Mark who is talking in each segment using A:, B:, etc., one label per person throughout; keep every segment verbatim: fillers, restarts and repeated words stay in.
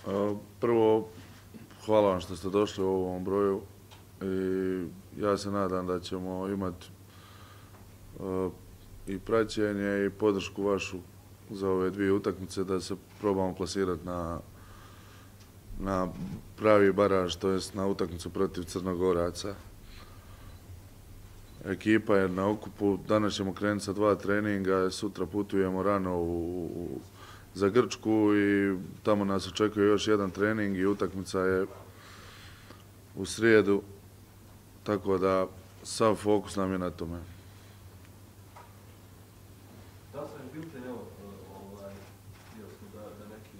A: Prvo, hvala vam što ste došli u ovom broju i ja se nadam da ćemo imati i praćenje i podršku vašu za ove dvije utakmice da se probamo plasirati na, na pravi baraž, to jest na utakmicu protiv Crnogoraca. Ekipa je na okupu, danas ćemo krenuti sa dva treninga, sutra putujemo rano u, u, za Grčku i tamo nas očekuje još jedan trening i utakmica je u srijedu, tako da sav fokus nam je na tome.
B: Da sam bilten, evo, ovaj, vidio smo da, da neki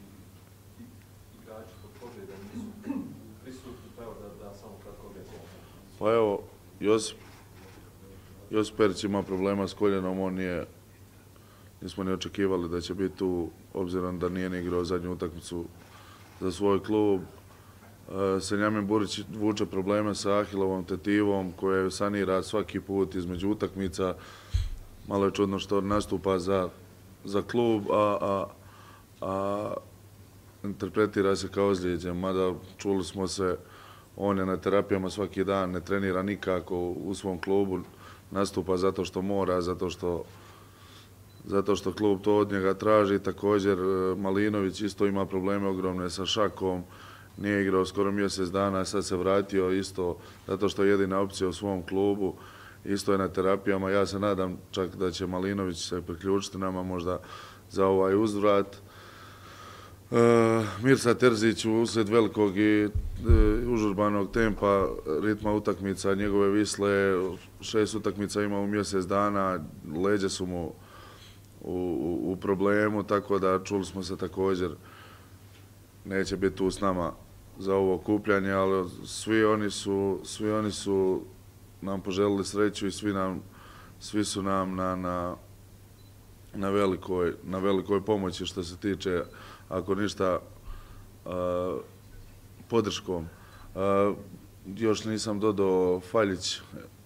B: igrači pod pobjede nisu prisutni, pa evo da, da samo kratko objasnimo.
A: Pa evo, Josip, Josip Perić ima problema s koljenom, on nije, nismo ni očekivali da će biti tu, obzirom da nije ni igrao zadnju utakmicu za svoj klub. Senjamin Burić vuče probleme sa Ahilovom tetivom koje sanira svaki put između utakmica. Malo je čudno što nastupa za, za klub, a, a, a interpretira se kao ozlijeđen. Mada čuli smo se, on je na terapijama svaki dan, ne trenira nikako u svom klubu, nastupa zato što mora, zato što, zato što klub to od njega traži. Također Malinović isto ima probleme ogromne sa šakom, nije igrao skoro mjesec dana, sad se vratio isto zato što je jedina opcija u svom klubu. Isto je na terapijama, ja se nadam čak da će Malinović se priključiti nama možda za ovaj uzvrat. E, Mirsa Terzić uslijed velikog i e, užurbanog tempa ritma utakmica, njegove visle, šest utakmica ima u mjesec dana, leđe su mu u, u, u problemu, tako da čuli smo se također, neće biti tu s nama za ovo okupljanje, ali svi oni su, svi oni su nam poželili sreću i svi, nam, svi su nam na, na, na, velikoj, na velikoj pomoći što se tiče, ako ništa, uh, podrškom. Uh, još nisam dodao Faljić.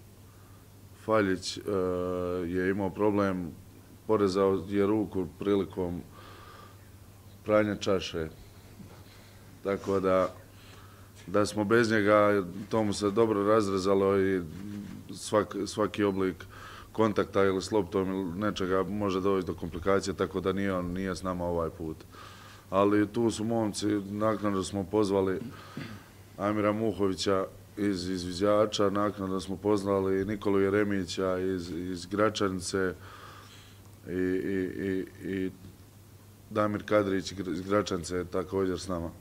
A: Faljić uh, je imao problem, porezao je ruku prilikom pranja čaše. Tako da da smo bez njega, to mu se dobro razrezalo i svak, svaki oblik kontakta ili s loptom ili nečega može dovesti do komplikacije, tako da nije on nije s nama ovaj put. Ali tu su momci, naknadno smo pozvali Amira Muhovića iz izviđača, naknadno smo pozvali Nikolu Jeremića iz, iz Gračanice i, i, i, i Damir Kadrić iz Gračanice je također s nama.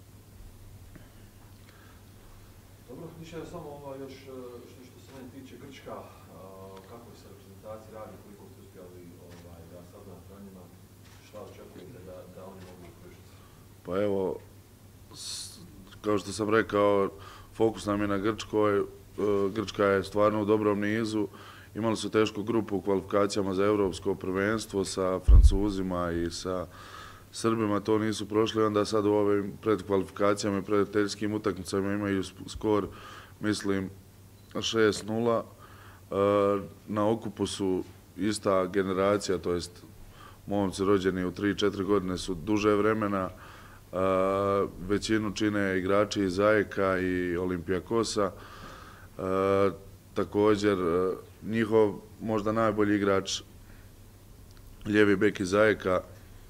B: Dobro, više samo ova još što, što se meni tiče Grčka, kako se reprezentaciji radi, koliko ste uspjeli ovaj, da saznate o njima, šta očekujete da, da oni mogu pružiti?
A: Pa evo, kao što sam rekao, fokus nam je na Grčkoj. Grčka je stvarno u dobrom nizu. Imali su tešku grupu u kvalifikacijama za evropsko prvenstvo sa Francuzima i sa Srbima, to nisu prošli, onda sad u ovim predkvalifikacijama i prijateljskim utakmicama imaju skor, mislim, šest nula. Na okupu su ista generacija, to jest momci rođeni u tri četiri godine su duže vremena. Većinu čine igrači iz Zajeka i Olimpijakosa. Također, njihov možda najbolji igrač, lijevi bek iz Zajeka,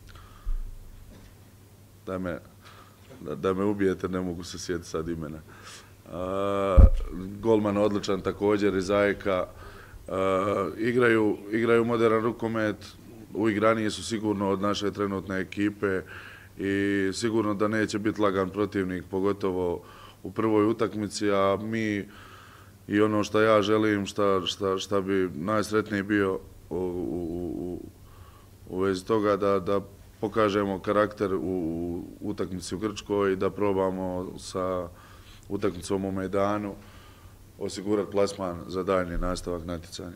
A: Da me, da, da me ubijete, ne mogu se sjetiti sad imena. Uh, golman odličan također iz Zajeka. Uh, igraju, igraju modern rukomet, uigraniji su sigurno od naše trenutne ekipe i sigurno da neće biti lagan protivnik, pogotovo u prvoj utakmici, a mi i ono što ja želim, šta, šta, šta bi najsretniji bio u, u, u, u vezi toga da, da pokažemo karakter u utakmici u Grčkoj i da probamo sa utakmicom u Mejdanu osigurati plasman za daljnji nastavak natjecanja.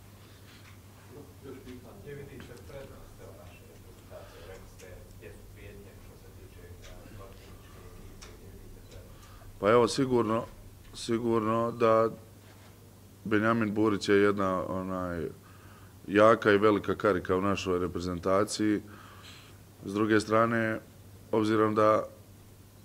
A: Pa evo, sigurno, sigurno da Benjamin Burić je jedna onaj jaka i velika karika u našoj reprezentaciji. S druge strane, obzirom da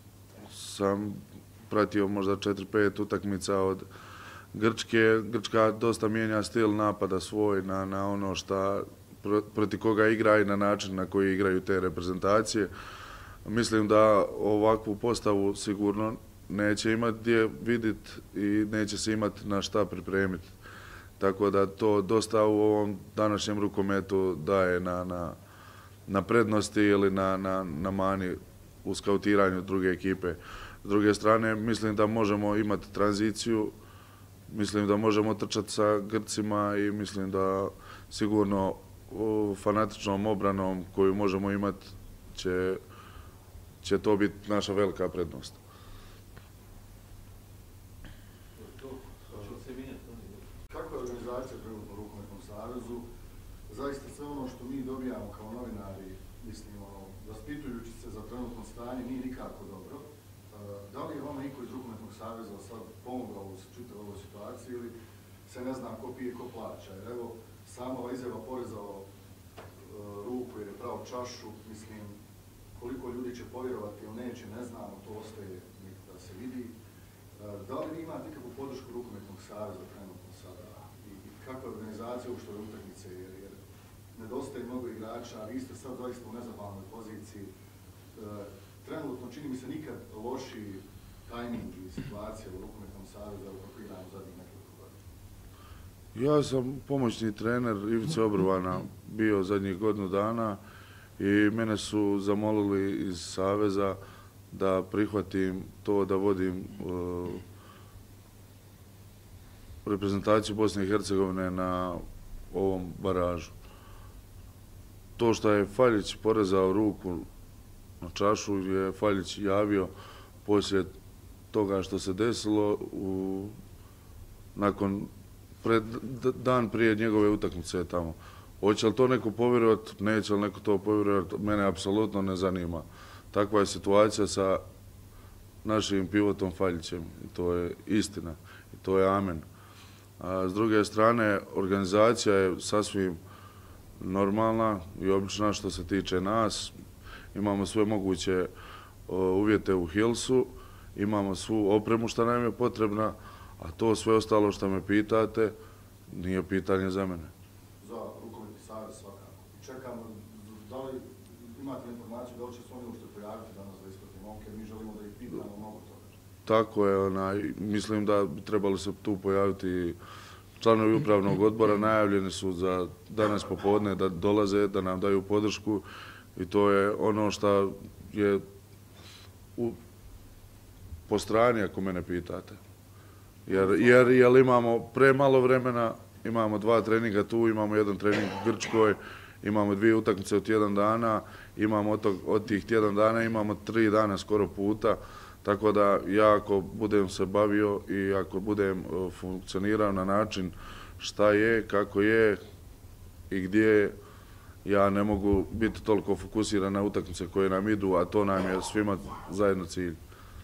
A: sam pratio možda četiri pet utakmica od Grčke. Grčka dosta mijenja stil napada svoj na, na ono šta protiv koga igra i na način na koji igraju te reprezentacije. Mislim da ovakvu postavu sigurno neće imati gdje vidjeti i neće se imati na šta pripremiti. Tako da to dosta u ovom današnjem rukometu daje na, na, na prednosti ili na, na, na mani u skautiranju druge ekipe. S druge strane, mislim da možemo imati tranziciju, mislim da možemo trčati sa Grcima i mislim da sigurno u fanatičnom obranom koju možemo imati će, će to biti naša velika prednost.
C: Kakva je organizacija trenutno u Rukometnom savezu? Zaista sve ono što mi dobijamo kao novinari, mislim, ono, raspitujući se za trenutno stanje, nije nikako dobro. Da li je vama niko iz Rukometnog saveza sad pomogao u čitavoj ovoj situaciji ili se ne zna ko pije, ko plaća? Jer evo, sama ova izjava porezao ruku jer je pravo čašu, mislim, koliko ljudi će povjerovati ili neće, ne znamo, to ostaje da se vidi. Da li vi imate nikakvu podršku Rukometnog saveza trenutno sada i, i kakva je organizacija uopšte ove utakmice, jer, jer nedostaje mnogo igrača, a vi ste sad zaista u nezahvalnoj poziciji. E, trenutno čini mi se nikad lošiji tajming i situacija u Rukometnom savezu kako igramo zadnjih nekoliko godina.
A: Ja sam pomoćni trener Ivice Obrvana bio zadnjih godinu dana i mene su zamolili iz saveza da prihvatim to da vodim uh, reprezentaciju Bosne i Hercegovine na ovom baražu. To što je Faljić porezao ruku na čašu je Faljić javio poslije toga što se desilo u, nakon pred, dan prije njegove utakmice tamo. Hoće li to neko povjerovati, neće li neko to povjerovati, mene apsolutno ne zanima. Takva je situacija sa našim pivotom Faljićem i to je istina i to je amen. A s druge strane, organizacija je sasvim normalna i obična što se tiče nas. Imamo sve moguće uvjete u Hillsu, imamo svu opremu što nam je potrebna, a to sve ostalo što me pitate nije pitanje za mene.
C: Za Rukometni savez svakako. Čekam, da li imate informaciju da li će se oni uopšte pojaviti danas za ispratne momke, jer mi želimo da ih pitamo mnogo toga.
A: Tako je, onaj, mislim da bi trebali se tu pojaviti članovi upravnog odbora, najavljeni su za danas popodne da dolaze, da nam daju podršku i to je ono što je u, po strani ako mene pitate. Jer, jer, jer imamo premalo vremena, imamo dva treninga tu, imamo jedan trening u Grčkoj, imamo dvije utakmice od tjedan dana, imamo od, tog, od tih tjedan dana imamo tri dana skoro puta, tako da ja ako budem se bavio i ako budem funkcionirao na način šta je, kako je i gdje, ja ne mogu biti toliko fokusiran na utakmice koje nam idu, a to nam je svima zajedno cilj.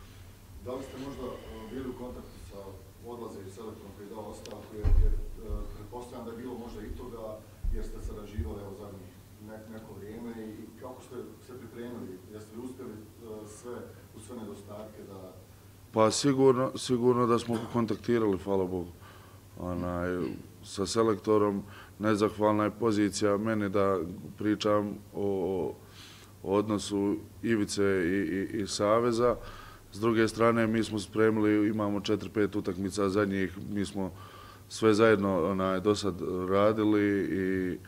C: Da li ste možda bili u kontaktu sa odlaze i selektorom koji je dao ostavku, jer, jer pretpostavljam da je bilo možda i toga, jer ste sarađivali evo zadnjih ne, neko vrijeme i kako ste se pripremili, jeste li uspjeli sve u sve nedostatke da...
A: Pa sigurno, sigurno da smo kontaktirali, hvala Bogu. Onaj, sa selektorom nezahvalna je pozicija meni da pričam o, o odnosu Ivice i, i, i Saveza. S druge strane, mi smo spremili, imamo četiri pet utakmica zadnjih, mi smo sve zajedno onaj, do sad radili i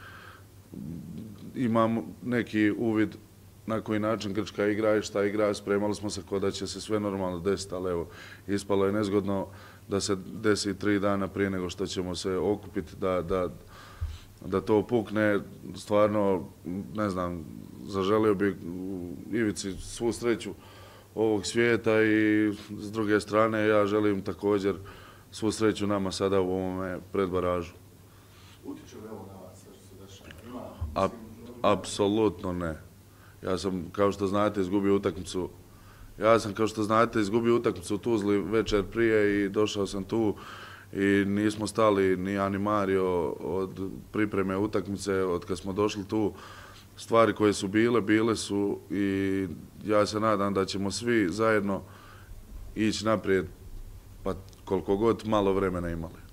A: imam neki uvid na koji način Grčka igra i šta igra. Spremali smo se kao da će se sve normalno desiti, ali evo, ispalo je nezgodno da se desi tri dana prije nego što ćemo se okupiti, da, da, da to pukne. Stvarno, ne znam, zaželio bih Ivici svu sreću ovog svijeta i s druge strane ja želim također svu sreću nama sada u ovome predbaražu.
C: Utiče li ovo na vas sve što se dešava? Ima,
A: A, apsolutno ne. Ja sam, kao što znate, izgubio utakmicu. Ja sam, kao što znate, izgubio utakmicu u Tuzli večer prije i došao sam tu i nismo stali ni ja ni Mario od pripreme utakmice, od kad smo došli tu. Stvari koje su bile, bile su i ja se nadam da ćemo svi zajedno ići naprijed, pa koliko god malo vremena imali.